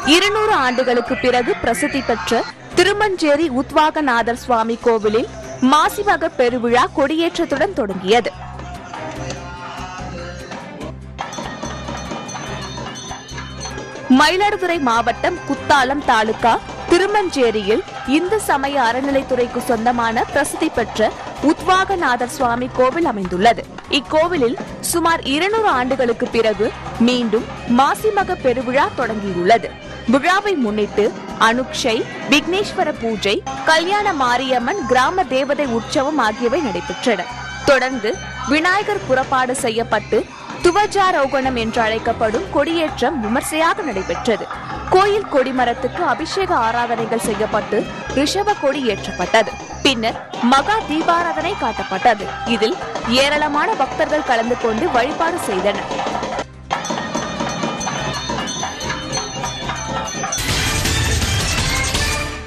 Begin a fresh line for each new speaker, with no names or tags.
200 ஆண்டுகளுக்கு பிறகு பிரசித்தி பெற்ற திருமஞ்சேரி உத்வாகநாதர் சுவாமி கோவிலில் மாசிமக பெருவிழா கொடியேற்றத்துடன் தொடங்கியது. மயிலாடுதுறை மாவட்டம் குத்தாலம் தாலுகா திருமஞ்சேரியில் இந்து சமய அறநிலைத்துறைக்கு சொந்தமான பிரசித்தி பெற்ற உத்வாகநாதர் சுவாமி கோவில் அமைந்துள்ளது. இக்கோவிலில் சுமார் 200 ஆண்டுகளுக்கு பிறகு மீண்டும் மாசிமக பெருவிழா தொடங்கியுள்ளது. விழாவை முன்னிட்டு அனுக்ஷை, விக்னேஸ்வர பூஜை, கல்யாண மாரியம்மன், கிராம தேவதை உற்சவம் ஆகியவை நடைபெற்றன. தொடர்ந்து விநாயகர் புறப்பாடு செய்யப்பட்டு துவஜாரோகணம் என்று அழைக்கப்படும் கொடியேற்றம் விமர்சையாக நடைபெற்றது. கோயில் கொடிமரத்துக்கு அபிஷேக ஆராதனைகள் செய்யப்பட்டு ரிஷப கொடி ஏற்றப்பட்டது. பின்னர் மகா தீபாராதனை காட்டப்பட்டது. இதில் ஏராளமான பக்தர்கள் கலந்து கொண்டு வழிபாடு செய்தனர்.